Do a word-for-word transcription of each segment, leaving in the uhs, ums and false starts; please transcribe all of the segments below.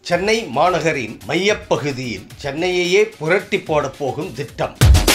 சென்னை மாநகரின் மையப்பகுதியில் சென்னையையே புரட்டி போடப் போகும் திட்டம்.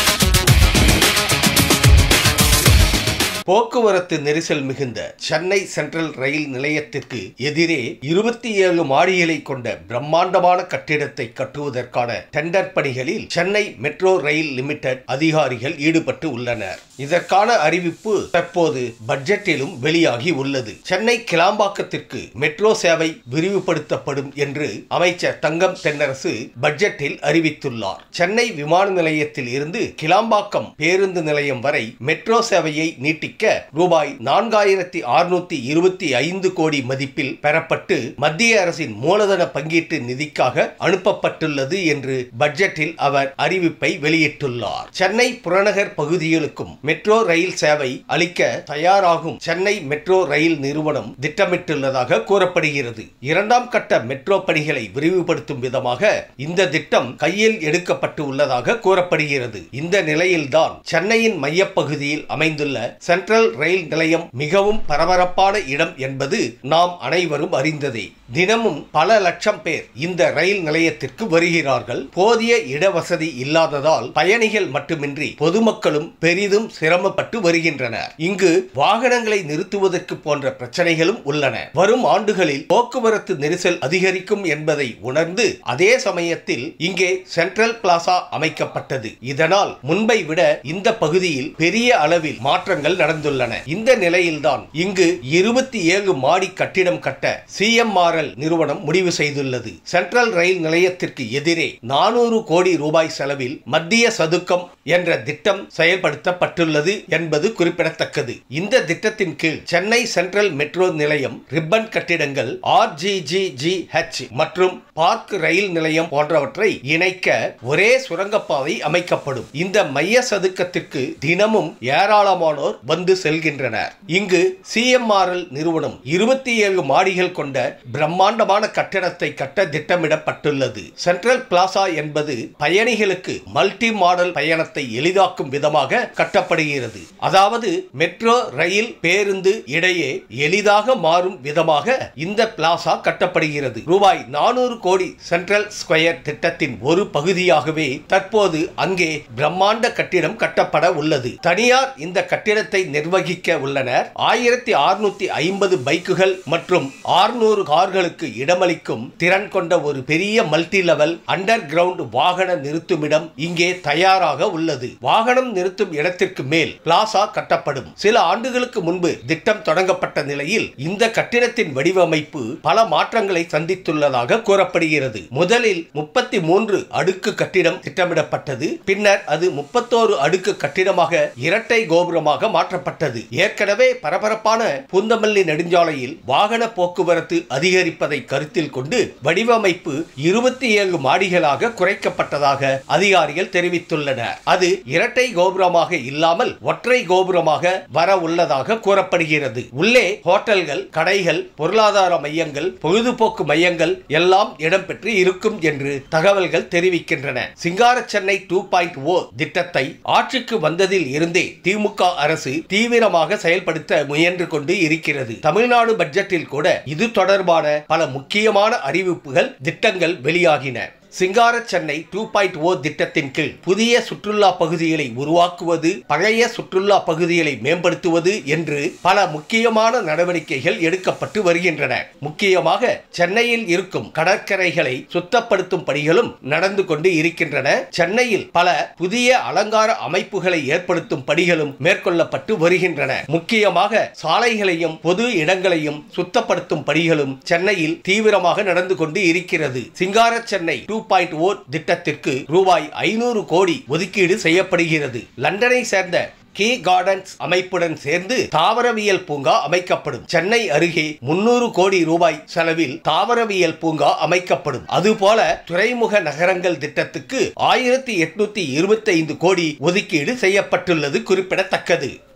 போக்குவரத்து நெரிசல் மிகுந்த சென்னை சென்ட்ரல் ரயில் நிலையத்திற்கு எதிரே இருபத்தி ஏழு மாடிகளை கொண்ட பிரம்மாண்டமான கட்டிடத்தை கட்டுவதற்கான டெண்டர் பணிகளில் சென்னை மெட்ரோ ரயில் லிமிடெட் அதிகாரிகள் ஈடுபட்டு உள்ளனர். இதற்கான அறிவிப்பு தற்போது பட்ஜெட்டிலும் வெளியாகி உள்ளது. சென்னை கிளாம்பாக்கத்திற்கு மெட்ரோ சேவை விரிவுபடுத்தப்படும் என்று அமைச்சர் தங்கம் தென்னரசு பட்ஜெட்டில் அறிவித்துள்ளார். சென்னை விமான நிலையத்தில் இருந்து கிளாம்பாக்கம் பேருந்து நிலையம் வரை மெட்ரோ சேவையை நீட்டி ரூபாய் நான்காயிரத்தி அறுநூத்தி இருபத்தி ஐந்து கோடி மதிப்பில் பெறப்பட்டு மத்திய அரசின் மூலதன பங்கீட்டு நிதிக்காக அனுப்பப்பட்டுள்ளது என்று பட்ஜெட்டில் அவர் அறிவிப்பை வெளியிட்டுள்ளார். சென்னை புறநகர் பகுதிகளுக்கும் மெட்ரோ ரயில் சேவை அளிக்க தயாராகும் சென்னை மெட்ரோ ரயில் நிறுவனம் திட்டமிட்டுள்ளதாக கூறப்படுகிறது. இரண்டாம் கட்ட மெட்ரோ பணிகளை விரிவுபடுத்தும் விதமாக இந்த திட்டம் கையில் எடுக்கப்பட்டு உள்ளதாக கூறப்படுகிறது. இந்த நிலையில்தான் சென்னையின் மையப்பகுதியில் அமைந்துள்ள சென்ட்ரல் ரயில் நிலையம் மிகவும் பரபரப்பான இடம் என்பது நாம் அனைவரும் அறிந்ததே. தினமும் பல லட்சம் பேர் இந்த ரயில் நிலையத்திற்கு வருகிறார்கள். போதிய இடவசதி இல்லாததால் பயணிகள் மட்டுமின்றி பொதுமக்களும் பெரிதும் சிரமப்பட்டு வருகின்றனர். இங்கு வாகனங்களை நிறுத்துவதற்கு போன்ற பிரச்சனைகளும் உள்ளன. வரும் ஆண்டுகளில் போக்குவரத்து நெரிசல் அதிகரிக்கும் என்பதை உணர்ந்து அதே சமயத்தில் இங்கே சென்ட்ரல் பிளாசா அமைக்கப்பட்டது. இதனால் முன்பை விட இந்த பகுதியில் பெரிய அளவில் மாற்றங்கள் நடந்துள்ளன. இந்த நிலையில்தான் இங்கு இருபத்தி ஏழு மாடி கட்டிடம் கட்ட சிஎம்ஆர்எல் நிறுவனம் முடிவு செய்துள்ளது. சென்ட்ரல் ரயில் நிலையத்திற்கு எதிரே நானூறு கோடி ரூபாய் செலவில் மத்திய சதுக்கம் என்ற திட்டம் செயல்படுத்தப்பட்டுள்ளது என்பது குறிப்பிடத்தக்கது. இந்த திட்டத்தின் கீழ் சென்னை சென்ட்ரல் மெட்ரோ நிலையம், ரிப்பன் கட்டிடங்கள், ஆர்ஜிஜிஜிஹெச் மற்றும் பார்க் ரயில் நிலையம் போன்றவற்றை இணைக்க ஒரே சுரங்கப்பாதை அமைக்கப்படும். இந்த மைய சதுக்கத்திற்கு தினமும் ஏராளமானோர் வந்து செல்கின்றனர். இங்கு சிஎம்ஆர்எல் நிறுவனம் இருபத்தி ஏழு மாடிகள் கொண்ட பிரம்மாண்டமான கட்டடத்தை கட்ட திட்டமிடப்பட்டுள்ளது. சென்ட்ரல் பிளாசா என்பது பயணிகளுக்கு மல்டி மாடல் பயணத்தை எளிதாக்கும் விதமாக கட்டப்படுகிறது. அதாவது மெட்ரோ ரயில் பேருந்து இடையே எளிதாக மாறும் விதமாக இந்த பிளாசா கட்டப்படுகிறது. ரூபாய் நானூறு கோடி சென்ட்ரல் ஸ்கொயர் திட்டத்தின் ஒரு பகுதியாகவே தற்போது அங்கே பிரம்மாண்ட கட்டிடம் கட்டப்பட உள்ளது. தனியார் இந்த கட்டிடத்தை நிர்வகிக்க உள்ளனர். ஆயிரத்தி அறுநூத்தி ஐம்பது பைக்குகள் மற்றும் அறுநூறு கார்களுக்கு இடமளிக்கும் திறன் கொண்ட ஒரு பெரிய மல்டி லெவல் அண்டர் கிரவுண்ட் வாகன நிறுத்துமிடம் இங்கே தயாராக உள்ளது. வாகனம் நிறுத்தும் இடத்திற்கு மேல் பிளாசா கட்டப்படும். சில ஆண்டுகளுக்கு முன்பு திட்டம் தொடங்கப்பட்ட நிலையில் இந்த கட்டிடத்தின் வடிவமைப்பு பல மாற்றங்களை சந்தித்துள்ளதாக கூறப்படுகிறது. முதலில் முப்பத்தி மூன்று அடுக்கு கட்டிடம் திட்டமிடப்பட்டது. பின்னர் அது முப்பத்தோரு அடுக்கு கட்டிடமாக இரட்டை கோபுரமாக மாற்றப்பட்டது. ஏற்கனவே பரபரப்பான பூந்தமல்லி நெடுஞ்சாலையில் வாகன போக்குவரத்து அதிகரிப்பதை கருத்தில் கொண்டு வடிவமைப்பு இருபத்தி ஏழு மாடிகளாக குறைக்கப்பட்டதாக அதிகாரிகள் தெரிவித்துள்ளனர். அது இரட்டை கோபுரமாக இல்லாமல் ஒற்றை கோபுரமாக வர உள்ளதாக கூறப்படுகிறது. உள்ளே ஹோட்டல்கள், கடைகள், பொருளாதார மையங்கள், பொழுதுபோக்கு மையங்கள் எல்லாம் இடம்பெற்று இருக்கும் என்று தகவல்கள் தெரிவிக்கின்றன. சிங்கார சென்னை டூ பாயிண்ட் ஓ திட்டத்தை ஆட்சிக்கு வந்ததில் இருந்தே திமுக அரசு தீவிரமாக செயல்படுத்த முயன்று கொண்டு இருக்கிறது. தமிழ்நாடு பட்ஜெட்டில் கூட இது தொடர்பான பல முக்கியமான அறிவிப்புகள், திட்டங்கள் வெளியாகின. சிங்கார சென்னை டூ பாயிண்ட் ஓ திட்டத்தின் கீழ் புதிய சுற்றுலா பகுதிகளை உருவாக்குவது, பழைய சுற்றுலா பகுதிகளை மேம்படுத்துவது என்று பல முக்கியமான நடவடிக்கைகள் எடுக்கப்பட்டு வருகின்றன. முக்கியமாக சென்னையில் இருக்கும் கடற்கரைகளை சுத்தப்படுத்தும் பணிகளும் நடந்து கொண்டு இருக்கின்றன. சென்னையில் பல புதிய அலங்கார அமைப்புகளை ஏற்படுத்தும் பணிகளும் மேற்கொள்ளப்பட்டு வருகின்றன. முக்கியமாக சாலைகளையும் பொது இடங்களையும் சுத்தப்படுத்தும் பணிகளும் சென்னையில் தீவிரமாக நடந்து கொண்டு இருக்கிறது. சிங்கார சென்னை டூ பாயிண்ட் ஓ திட்டத்திற்கு ரூபாய் ஐநூறு கோடி ஒதுக்கீடு செய்யப்படுகிறது. லண்டனை சேர்ந்த கே கார்டன்ஸ் அமைப்புடன் சேர்ந்து தாவரவியல் பூங்கா அமைக்கப்படும். சென்னை அருகே முன்னூறு கோடி ரூபாய் செலவில் தாவரவியல் பூங்கா அமைக்கப்படும். அதுபோல துறைமுக நகரங்கள் திட்டத்துக்கு ஆயிரத்தி எட்நூத்தி இருபத்தி ஐந்து கோடி ஒதுக்கீடு செய்யப்பட்டுள்ளது குறிப்பிடத்தக்கது.